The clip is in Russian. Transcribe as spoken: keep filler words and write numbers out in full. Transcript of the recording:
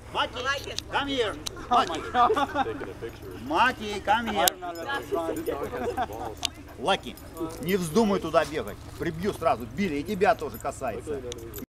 Maki, come here. Maki, Maki, come here. Лаки, не вздумай туда бегать. Прибью сразу. Билли, и тебя тоже касается.